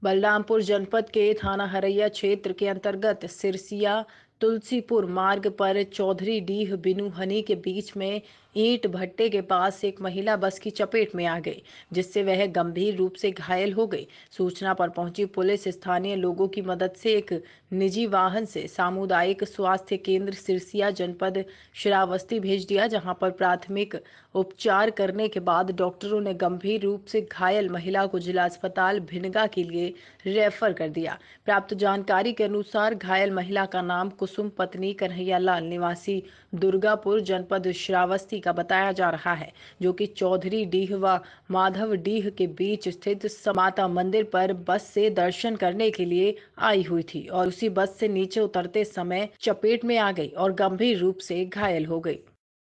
बलरामपुर जनपद के थाना हरैया क्षेत्र के अंतर्गत सिरसिया तुलसीपुर मार्ग पर चौधरी डीह बिनू हनी के बीच में ईंट भट्टे के पास एक महिला बस की चपेट में आ गई, जिससे वह गंभीर रूप से घायल हो गई। सूचना पर पहुंची पुलिस स्थानीय लोगों की मदद से एक निजी वाहन से सामुदायिक स्वास्थ्य केंद्र सिरसिया जनपद श्रावस्ती भेज दिया, जहां पर प्राथमिक उपचार करने के बाद डॉक्टरों ने गंभीर रूप से घायल महिला को जिला अस्पताल भिनगा के लिए रेफर कर दिया। प्राप्त जानकारी के अनुसार घायल महिला का नाम कुसुम पत्नी कन्हैयालाल निवासी दुर्गापुर जनपद श्रावस्ती का बताया जा रहा है, जो कि चौधरी डीह व माधव डीह के बीच स्थित माता मंदिर पर बस से दर्शन करने के लिए आई हुई थी और उसी बस से नीचे उतरते समय चपेट में आ गई और गंभीर रूप से घायल हो गई।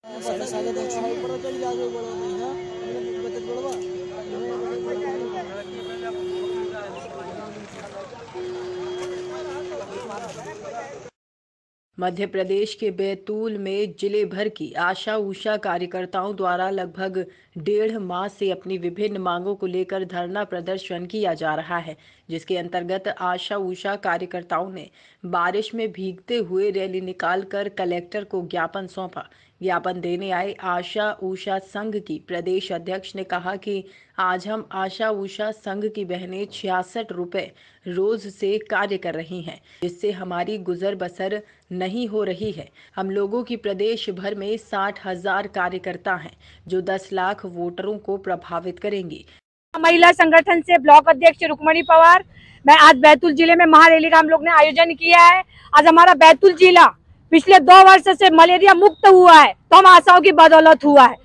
मध्य प्रदेश के बैतूल में जिले भर की आशा उषा कार्यकर्ताओं द्वारा लगभग 1.5 माह से अपनी विभिन्न मांगों को लेकर धरना प्रदर्शन किया जा रहा है, जिसके अंतर्गत आशा उषा कार्यकर्ताओं ने बारिश में भीगते हुए रैली निकालकर कलेक्टर को ज्ञापन सौंपा। ज्ञापन देने आए आशा उषा संघ की प्रदेश अध्यक्ष ने कहा कि आज हम आशा उषा संघ की बहनें 66 रुपए रोज से कार्य कर रही हैं, जिससे हमारी गुजर बसर नहीं हो रही है। हम लोगों की प्रदेश भर में 60,000 कार्यकर्ता हैं, जो 10 लाख वोटरों को प्रभावित करेंगी। महिला संगठन से ब्लॉक अध्यक्ष रुक्मणी पवार, मैं आज बैतूल जिले में महारैली का हम लोग ने आयोजन किया है। आज हमारा बैतूल जिला पिछले 2 वर्ष से मलेरिया मुक्त हुआ है, तो हम आशाओं की बदौलत हुआ है।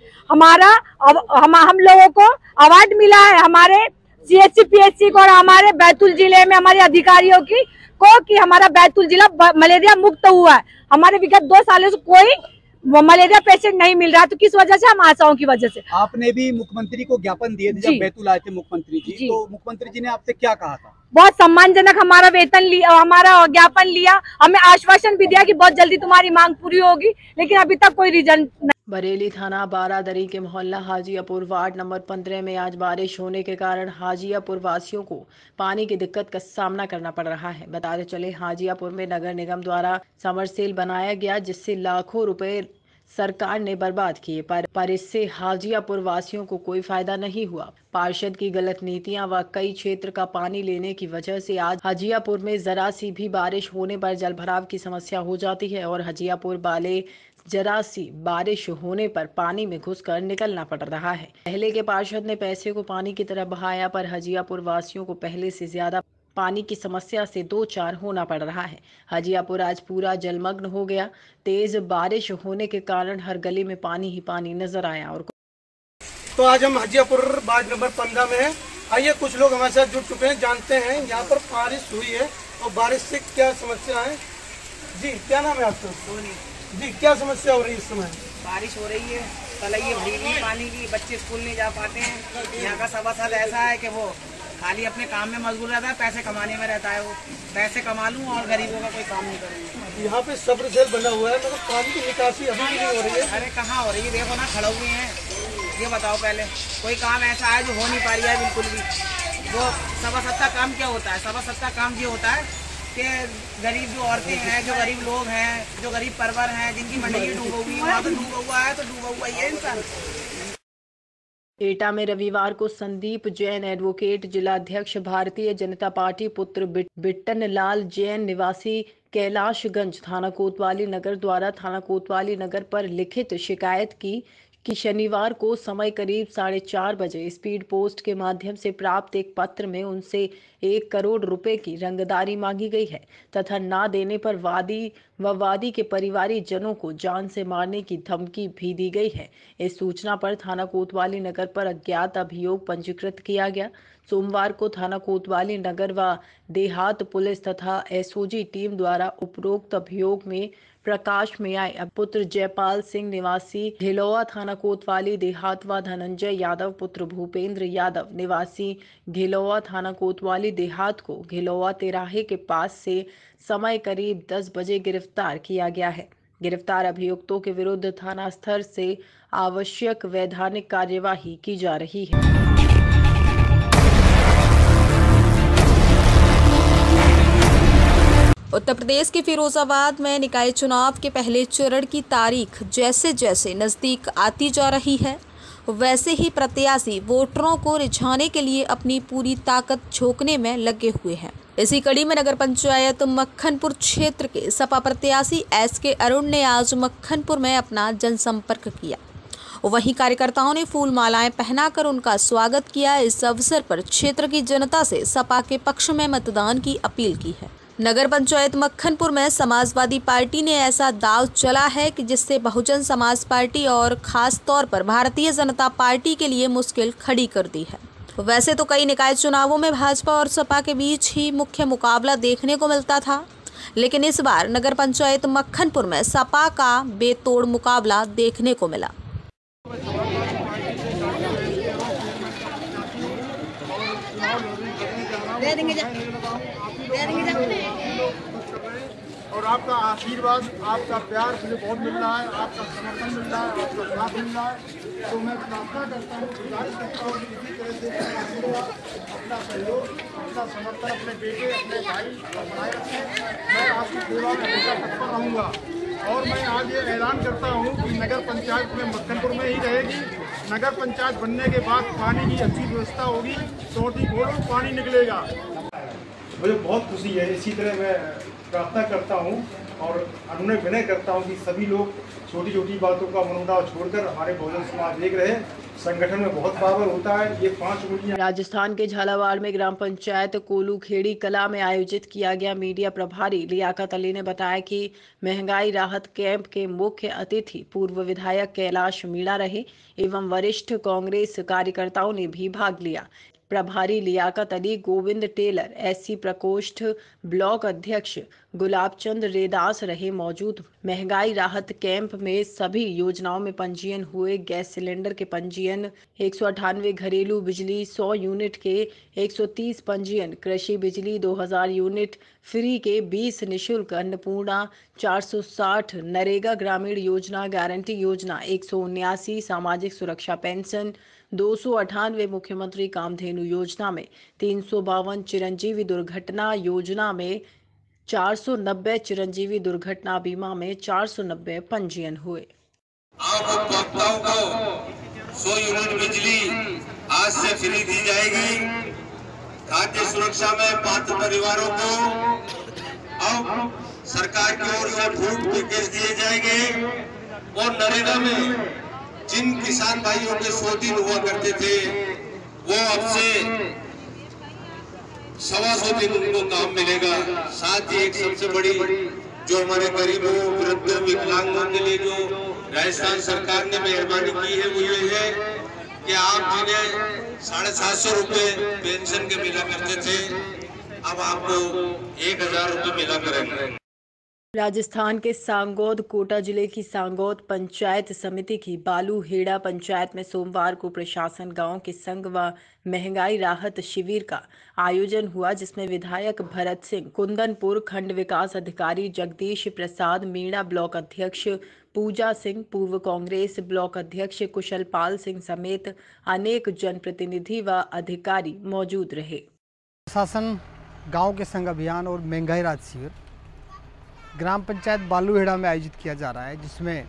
हम लोगों को अवार्ड मिला है हमारे CHC PHC को और हमारे बैतूल जिले में हमारे अधिकारियों को कि हमारा बैतूल जिला मलेरिया मुक्त हुआ है। हमारे विगत 2 सालों से कोई मलेरिया पेशेंट नहीं मिल रहा, तो किस वजह से? हम आशाओं की वजह से। आपने भी मुख्यमंत्री को ज्ञापन दिए थे जब बैतूल आए थे मुख्यमंत्री जी, तो मुख्यमंत्री जी ने आपसे क्या कहा था? बहुत सम्मानजनक हमारा वेतन लिया, हमारा ज्ञापन लिया, हमें आश्वासन भी दिया कि बहुत जल्दी तुम्हारी मांग पूरी होगी, लेकिन अभी तक कोई रीजन। बरेली थाना बारादरी के मोहल्ला हाजियापुर वार्ड नंबर 15 में आज बारिश होने के कारण हाजियापुर वासियों को पानी की दिक्कत का सामना करना पड़ रहा है। बताते चले हाजियापुर में नगर निगम द्वारा समरसेल बनाया गया, जिससे लाखों रुपए सरकार ने बर्बाद किए, पर इससे हाजियापुर वासियों को कोई फायदा नहीं हुआ। पार्षद की गलत नीतियां व कई क्षेत्र का पानी लेने की वजह से आज हाजियापुर में जरा सी भी बारिश होने पर जलभराव की समस्या हो जाती है और हाजियापुर वाले जरा सी बारिश होने पर पानी में घुसकर निकलना पड़ रहा है। पहले के पार्षद ने पैसे को पानी की तरह बहाया, पर हाजियापुर वासियों को पहले से ज्यादा पानी की समस्या से 2-4 होना पड़ रहा है। हाजियापुर आज पूरा जलमग्न हो गया। तेज बारिश होने के कारण हर गली में पानी ही पानी नजर आया। और तो आज हम हाजियापुर वार्ड नंबर 15 में हैं। आइए कुछ लोग हमारे साथ जुड़ चुके हैं, जानते हैं यहाँ पर बारिश हुई है और बारिश से क्या समस्या है। जी क्या नाम है आपका? जी क्या समस्या हो रही है इस समय? बारिश हो रही है, तलैया भरी हुई पानी की, बच्चे स्कूल नहीं जा पाते हैं। यहाँ का सवा साल ऐसा है कि वो खाली अपने काम में मशगूल रहता है, पैसे कमाने में रहता है। वो पैसे कमा लूँ और गरीबों का कोई काम नहीं करूँगा। यहाँ पे सब्र सेल बना हुआ है, मतलब पानी की निकासी अभी भी नहीं हो रही है। अरे कहाँ हो रही है, देखो ना खड़े हुए हैं। ये बताओ पहले कोई काम ऐसा है जो हो नहीं पा रही है बिल्कुल भी। वो सवा सत्ता काम क्या होता है? सवा सत्ता काम ये होता है कि गरीब जो औरतें हैं, जो गरीब लोग हैं, जो गरीब परिवार हैं, जिनकी मंडी डूबा हुई है, वहाँ तो डूबा हुआ है, तो डूबा हुआ ही है इंसान। एटा में रविवार को संदीप जैन एडवोकेट जिलाध्यक्ष भारतीय जनता पार्टी पुत्र बिट्टन लाल जैन निवासी कैलाशगंज थाना कोतवाली नगर द्वारा थाना कोतवाली नगर पर लिखित शिकायत की कि शनिवार को समय करीब 4:30 बजे स्पीड पोस्ट के माध्यम से प्राप्त एक पत्र में उनसे 1 करोड़ रुपए की रंगदारी मांगी गई है तथा ना देने पर वादी के परिवारी जनों को जान से मारने की धमकी भी दी गई है। इस सूचना पर थाना कोतवाली नगर पर अज्ञात अभियोग पंजीकृत किया गया। सोमवार को थाना कोतवाली नगर व देहात पुलिस तथा SOG टीम द्वारा उपरोक्त अभियोग में प्रकाश में आए पुत्र जयपाल सिंह निवासी घिलौआ थाना कोतवाली देहात व धनंजय यादव पुत्र भूपेंद्र यादव निवासी घिलौआ थाना कोतवाली देहात को घिलौआ तिराहे के पास से समय करीब 10 बजे गिरफ्तार किया गया है। गिरफ्तार अभियुक्तों के विरुद्ध थाना स्तर से आवश्यक वैधानिक कार्यवाही की जा रही है। उत्तर प्रदेश के फिरोजाबाद में निकाय चुनाव के पहले चरण की तारीख जैसे जैसे नज़दीक आती जा रही है, वैसे ही प्रत्याशी वोटरों को रिझाने के लिए अपनी पूरी ताकत झोंकने में लगे हुए हैं। इसी कड़ी में नगर पंचायत मक्खनपुर क्षेत्र के सपा प्रत्याशी एसके अरुण ने आज मक्खनपुर में अपना जनसंपर्क किया। वहीं कार्यकर्ताओं ने फूल मालाएं पहनाकर उनका स्वागत किया। इस अवसर पर क्षेत्र की जनता से सपा के पक्ष में मतदान की अपील की है। नगर पंचायत मक्खनपुर में समाजवादी पार्टी ने ऐसा दांव चला है कि जिससे बहुजन समाज पार्टी और खास तौर पर भारतीय जनता पार्टी के लिए मुश्किल खड़ी कर दी है। वैसे तो कई निकाय चुनावों में भाजपा और सपा के बीच ही मुख्य मुकाबला देखने को मिलता था, लेकिन इस बार नगर पंचायत मक्खनपुर में सपा का बेतोड़ मुकाबला देखने को मिला। और आपका आशीर्वाद, आपका प्यार मुझे बहुत मिल रहा है, आपका समर्थन मिल रहा है, आपका साथ मिल रहा है। तो मैं प्रार्थना करता हूँ, गुजारिश करता हूँ कि इसी तरह से आशीर्वाद, अपना सहयोग, अपना समर्थन अपने बेटे, अपने भाई को बनाए रखें। मैं आपकी सेवा में हमेशा तत्पर रहूँगा। और मैं आज ये ऐलान करता हूँ कि नगर पंचायत में मक्खनपुर में ही रहेगी। नगर पंचायत बनने के बाद पानी की अच्छी व्यवस्था होगी, टोटी खोलो पानी निकलेगा। मुझे बहुत खुशी है। इसी तरह मैं प्रार्थना करता हूँ और अनुनय विनय करता हूँ कि सभी लोग छोटी छोटी बातों का मनमुटाव छोड़कर हमारे बहुजन समाज एक रहे। संगठन में बहुत पावर होता है। ये 5 उंगलियां। राजस्थान के झालावाड़ में ग्राम पंचायत कोलू खेड़ी कला में आयोजित किया गया मीडिया प्रभारी लियाकत अली ने बताया कि महंगाई राहत कैंप के मुख्य अतिथि पूर्व विधायक कैलाश मीणा रहे एवं वरिष्ठ कांग्रेस कार्यकर्ताओं ने भी भाग लिया। प्रभारी लियाकत अली, गोविंद टेलर, एससी प्रकोष्ठ ब्लॉक अध्यक्ष गुलाबचंद रेदास रहे मौजूद। महंगाई राहत कैंप में सभी योजनाओं में पंजीयन हुए। गैस सिलेंडर के पंजीयन 198, घरेलू बिजली 100 यूनिट के 130 पंजीयन, कृषि बिजली 2000 यूनिट फ्री के 20 निःशुल्क, अन्नपूर्णा 460, नरेगा ग्रामीण योजना, गारंटी योजना 179, सामाजिक सुरक्षा पेंशन 298, मुख्यमंत्री कामधेनु योजना में 352, चिरंजीवी दुर्घटना योजना में 490, चिरंजीवी दुर्घटना बीमा में 490 पंजीयन हुए। उपभोक्ताओं को 100 यूनिट बिजली आज से फ्री दी जाएगी। खाद्य सुरक्षा में पात्र परिवारों को अब सरकार की ओर से फूड पैकेज दिए जाएंगे। और नरेगा में जिन किसान भाइयों के 100 दिन हुआ करते थे, वो अब से 125 दिन उनको काम मिलेगा। साथ ही एक सबसे बड़ी जो हमारे गरीबों, वृद्धों, विकलांगों के लिए जो राजस्थान सरकार ने मेहरबानी की है, वो ये है कि आप जिन्हें 750 रुपए पेंशन के मिला करते थे, अब आपको 1000 रुपए मिला करेंगे। राजस्थान के सांगोद कोटा जिले की सांगोद पंचायत समिति की बालूहेड़ा पंचायत में सोमवार को प्रशासन गांव के संग व महंगाई राहत शिविर का आयोजन हुआ, जिसमें विधायक भरत सिंह, कुंदनपुर खंड विकास अधिकारी जगदीश प्रसाद मीणा, ब्लॉक अध्यक्ष पूजा सिंह, पूर्व कांग्रेस ब्लॉक अध्यक्ष कुशलपाल सिंह समेत अनेक जनप्रतिनिधि व अधिकारी मौजूद रहे। प्रशासन गाँव के संग अभियान और महंगाई राहत शिविर ग्राम पंचायत बालूहेड़ा में आयोजित किया जा रहा है, जिसमें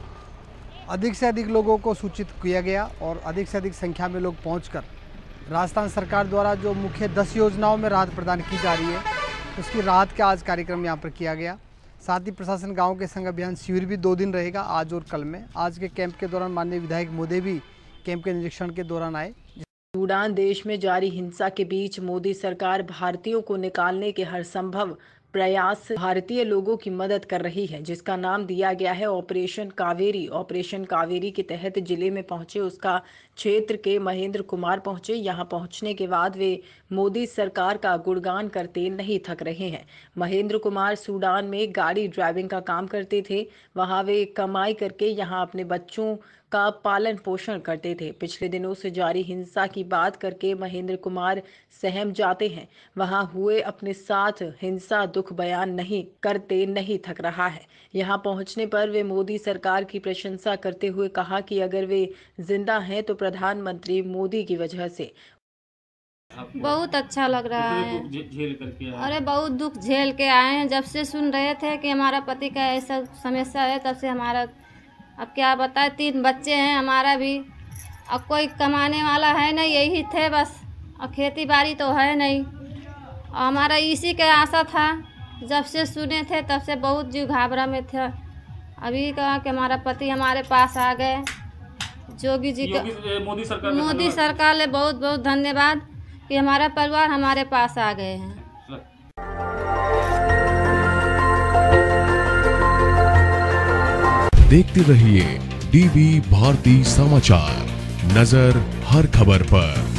अधिक से अधिक लोगों को सूचित किया गया और अधिक से अधिक संख्या में लोग पहुंचकर राजस्थान सरकार द्वारा जो मुख्य 10 योजनाओं में राहत प्रदान की जा रही है, उसकी राहत का आज कार्यक्रम यहां पर किया गया। साथ ही प्रशासन गांव के संग अभियान शिविर भी 2 दिन रहेगा, आज और कल में। आज के कैंप के दौरान माननीय विधायक मोदी भी कैंप के निरीक्षण के दौरान आए। सूडान देश में जारी हिंसा के बीच मोदी सरकार भारतीयों को निकालने के हर संभव प्रयास भारतीय लोगों की मदद कर रही है, जिसका नाम दिया गया है ऑपरेशन कावेरी। ऑपरेशन कावेरी के तहत जिले में पहुंचे उसका क्षेत्र के महेंद्र कुमार पहुंचे। यहां पहुंचने के बाद वे मोदी सरकार का गुणगान करते नहीं थक रहे हैं। महेंद्र कुमार सूडान में गाड़ी ड्राइविंग का काम करते थे। वहां वे कमाई करके यहां अपने बच्चों का पालन पोषण करते थे। पिछले दिनों से जारी हिंसा की बात करके महेंद्र कुमार सहम जाते हैं। वहां हुए अपने साथ हिंसा दुख बयान नहीं करते नहीं थक रहा है। यहां पहुंचने पर वे मोदी सरकार की प्रशंसा करते हुए कहा कि अगर वे जिंदा हैं तो प्रधानमंत्री मोदी की वजह से। बहुत अच्छा लग रहा है। झेल करके आए? अरे बहुत दुख झेल के आए हैं। जब से सुन रहे थे कि हमारा पति का ऐसा समस्या है, तब से हमारा, अब क्या बताए, 3 बच्चे हैं हमारा भी। अब कोई कमाने वाला है नहीं, यही थे बस। अब खेती बाड़ी तो है नहीं, और हमारा इसी के आशा था। जब से सुने थे तब से बहुत जीव घाबरा में था। अभी कहा कि हमारा पति हमारे पास आ गए। जोगी जी का, मोदी सरकार ने बहुत बहुत धन्यवाद कि हमारा परिवार हमारे पास आ गए हैं। देखते रहिए डीवी भारती समाचार, नजर हर खबर पर।